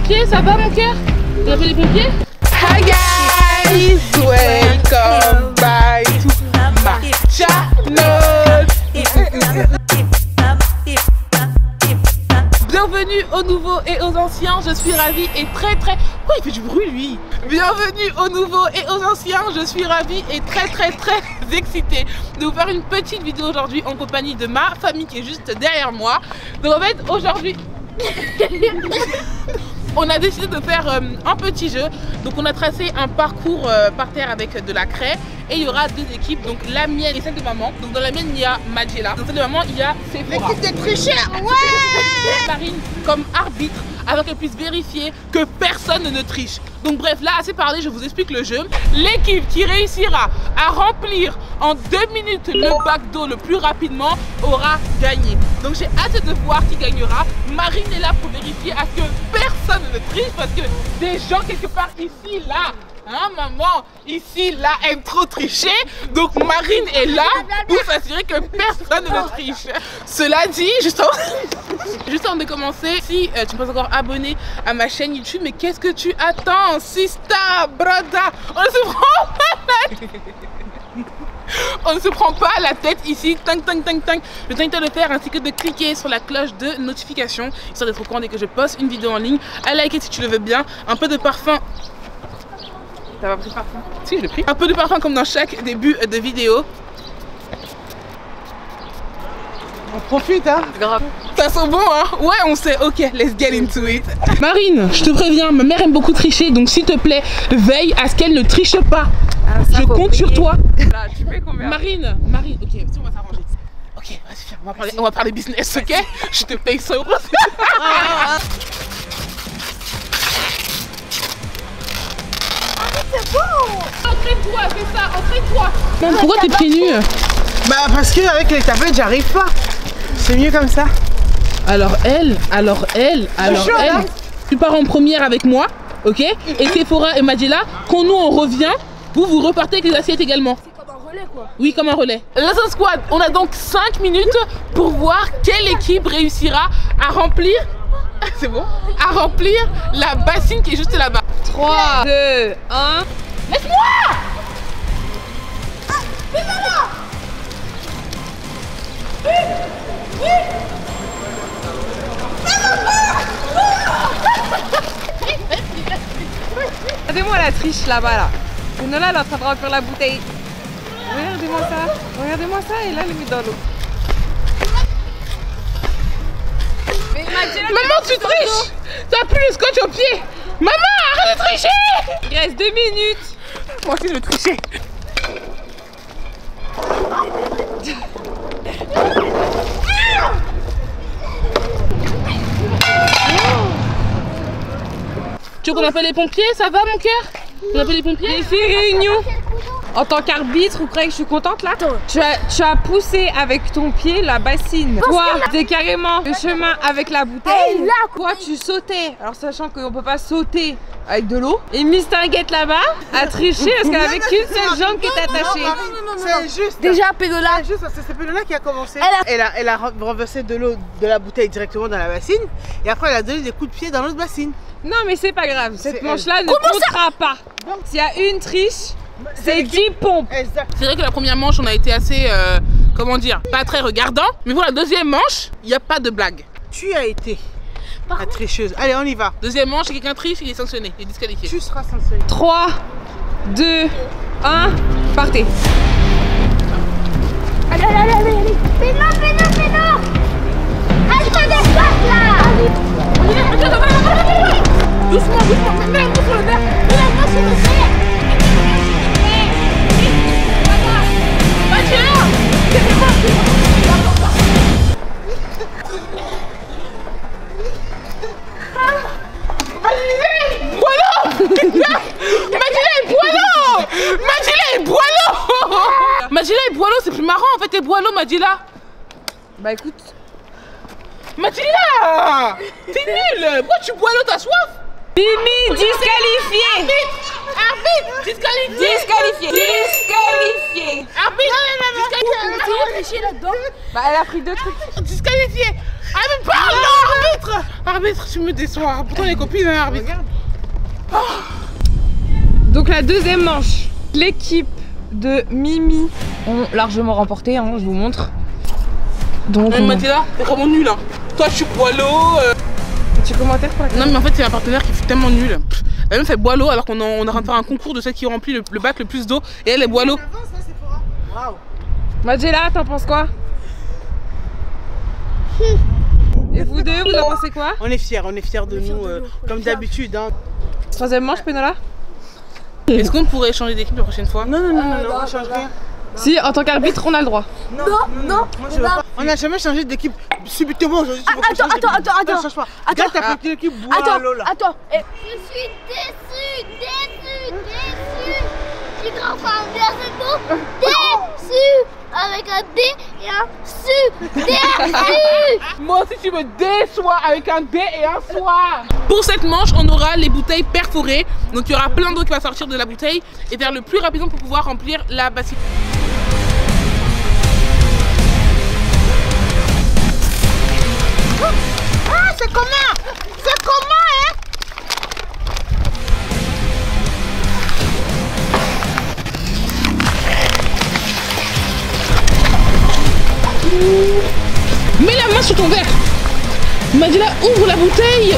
pompiers, ça va mon cœur? Tu appelles les pompiers? Hi guys, welcome back to my channel. Bienvenue aux nouveaux et aux anciens, je suis ravie et très... Oh, il fait du bruit lui. Bienvenue aux nouveaux et aux anciens, je suis ravie et très excitée de vous faire une petite vidéo aujourd'hui en compagnie de ma famille qui est juste derrière moi. Donc en fait aujourd'hui... On a décidé de faire un petit jeu. Donc on a tracé un parcours par terre avec de la craie. Et il y aura deux équipes, donc la mienne et celle de maman. Donc dans la mienne il y a Magella, dans celle de maman il y a Sephora. L'équipe des tricheurs, ouais. Marine comme arbitre, afin qu'elle puisse vérifier que personne ne triche. Donc bref, là assez parlé, je vous explique le jeu. L'équipe qui réussira à remplir en 2 minutes le bac d'eau le plus rapidement aura gagné. Donc j'ai hâte de voir qui gagnera. Marine est là pour vérifier à ce que personne ne triche, parce que des gens quelque part ici, là, hein maman, ici, là, aiment trop tricher. Donc Marine est là pour s'assurer que personne ne triche. Cela dit, juste avant de commencer, si tu n'es pas encore abonné à ma chaîne YouTube, mais qu'est-ce que tu attends, sista, brada? On ne se prend pas la tête ici. Je t'invite à le faire, ainsi que de cliquer sur la cloche de notification, histoire d'être au courant dès que je poste une vidéo en ligne. À liker si tu le veux bien. Un peu de parfum. T'as pas pris de parfum? Si, je l'ai pris. Un peu de parfum comme dans chaque début de vidéo. On profite hein. Grave. Ça sent bon hein. Ouais, on sait. Ok, let's get into it. Marine, je te préviens, ma mère aime beaucoup tricher, donc s'il te plaît, veille à ce qu'elle ne triche pas. Ah, je compte sur toi. Là, tu payes combien? Marine, ok, si on va s'arranger. Ok, vas-y, viens, on va parler business, ok? Je te paye 100 €. C'est bon. Entraîne-toi, c'est ça, entraîne-toi. Pourquoi t'es pieds nus? Bah parce que avec les tapettes j'arrive pas. C'est mieux comme ça. Alors elle. Hein. Tu pars en première avec moi, ok? Et Sephora et Magella, quand nous on revient, vous repartez avec les assiettes également. C'est comme un relais quoi. Oui, comme un relais. Let's squad, on a donc 5 minutes pour voir quelle équipe réussira à remplir. C'est bon? À remplir la bassine qui est juste là-bas. 3, 2, 1. Laisse-moi! Regardez-moi la triche là-bas là. Nola elle est en train de remplir la bouteille. Regardez-moi ça. Regardez-moi ça et là elle met dans l'eau. Mais maman tu triches! T'as plus le scotch au pied! Maman arrête de tricher! Il reste 2 minutes. Moi aussi je vais tricher. Tu veux qu'on appelle les pompiers? Ça va mon cœur? On appelle les pompiers? J'ai fait réunion. En tant qu'arbitre, vous croyez que je suis contente là? Tu as poussé avec ton pied la bassine. Toi, t'es carrément le chemin avec la bouteille. Toi, tu sautais. Alors sachant qu'on peut pas sauter avec de l'eau. Et Miss Tinguette là-bas a triché parce qu'elle avait qu'une seule jambe qui était attachée. C'est juste. Déjà Pédola. C'est juste parce que c'est Pédola qui a commencé. Elle a renversé de l'eau de la bouteille directement dans la bassine. Et après elle a donné des coups de pied dans l'autre bassine. Non mais c'est pas grave. Cette manche-là ne comptera pas. S'il y a une triche, c'est 10 pompes. C'est vrai que la première manche on a été assez, comment dire, pas très regardant. Mais pour la deuxième manche, il n'y a pas de blague. Tu as été la tricheuse. Allez on y va. Deuxième manche, si quelqu'un triche, il est sanctionné, il est disqualifié. Tu seras sanctionné. 3, 2, 1, partez. Allez. Péno. Reste d'espace là. Doucement, mets la main sur le verre. Mets la main sur le verre. Magella et Boileau, c'est plus marrant en fait, et Boileau, Magella. Bah écoute. Magella, t'es nul. Pourquoi tu Boileau, t'as soif? Mimi, disqualifié. Arbitre, disqualifié. Disqualifié. Arbitre, disqualifié. Tricher là-dedans. Bah elle a pris 2 trucs. Disqualifié. Ah mais pardon, arbitre. Arbitre, tu me déçois. Pourtant les copines, hein, arbitre. Donc la deuxième manche, l'équipe de Mimi ont largement remporté, hein, je vous montre. Donc Mathilda, t'es vraiment nulle. Hein. Toi, je suis boileau. Tu commentaires pour la... Non mais en fait c'est un partenaire qui est tellement nul. Elle même fait boileau alors qu'on est en train de faire un concours de celle qui remplit le bac le plus d'eau et elle est boileau. Waouh. Magella, t'en penses quoi? Et vous deux, vous en pensez quoi? On est fiers de nous, comme d'habitude. Hein. Troisième manche, Penola? Est-ce qu'on pourrait changer d'équipe la prochaine fois? Non, on change rien. Si, en tant qu'arbitre, on a le droit. Non. Moi, je veux pas. On n'a jamais changé d'équipe subitement aujourd'hui. Attends. Change pas. Regarde ta petite équipe boileau là. Attends. Je suis déçue. J'ai grave un verset déçu. Avec un D et un SU. Déçu. Moi aussi tu me déçois avec un D et un soir. Pour cette manche, on aura les bouteilles perforées. Donc il y aura plein d'eau qui va sortir de la bouteille et faire le plus rapidement pour pouvoir remplir la bassine. Ah, c'est comment? Hein? Mets la main sur ton verre. Mathilda, ouvre la bouteille.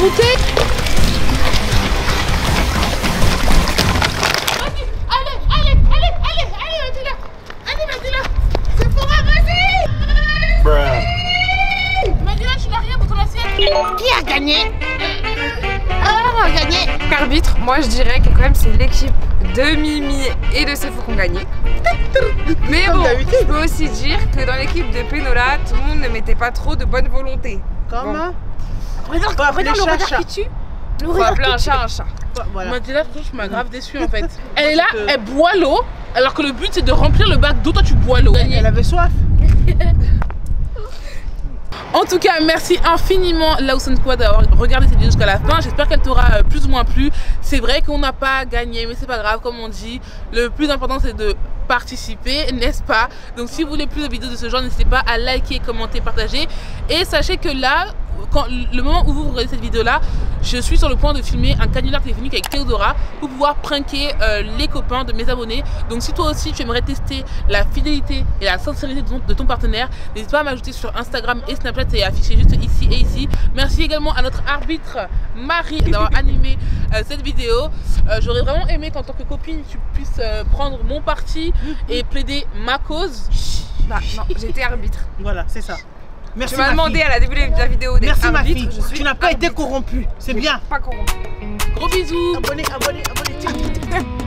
Allez, Mathilda. C'est pour vas-y. Mathilda, tu n'as rien dans ton assiette. Qui a gagné? Arbitre, moi je dirais que quand même c'est l'équipe de Mimi et de Sefo qui ont gagné. Mais bon, je peux aussi dire que dans l'équipe de Penola, tout le monde ne mettait pas trop de bonne volonté. Comment? Regarde le regard qui tue. Le Faut regard appeler un qui tue. chat un chat. Voilà. Mathilda, je m'as grave déçue en fait. Elle est là, elle boit l'eau, alors que le but c'est de remplir le bac d'eau. Toi tu bois l'eau. Elle avait soif. En tout cas, merci infiniment Lawson Squad d'avoir regardé cette vidéo jusqu'à la fin. J'espère qu'elle t'aura plus ou moins plu. C'est vrai qu'on n'a pas gagné, mais c'est pas grave, comme on dit. Le plus important, c'est de participer, n'est-ce pas? Donc si vous voulez plus de vidéos de ce genre, n'hésitez pas à liker, commenter, partager. Et sachez que là, le moment où vous regardez cette vidéo là, je suis sur le point de filmer un canular téléphonique avec Théodora pour pouvoir pranker les copains de mes abonnés. Donc si toi aussi tu aimerais tester la fidélité et la sincérité de ton partenaire, n'hésite pas à m'ajouter sur Instagram et Snapchat, c'est affiché juste ici et ici. Merci également à notre arbitre Marie d'avoir animé cette vidéo. J'aurais vraiment aimé qu'en tant que copine tu puisses prendre mon parti et plaider ma cause. Bah non, j'étais arbitre. Voilà, c'est ça. Merci. Tu m'as demandé à la début de la vidéo d'être Merci ma arbitre. fille. Tu n'as pas été corrompue. C'est bien. Pas corrompu. Gros bisous. Abonnez.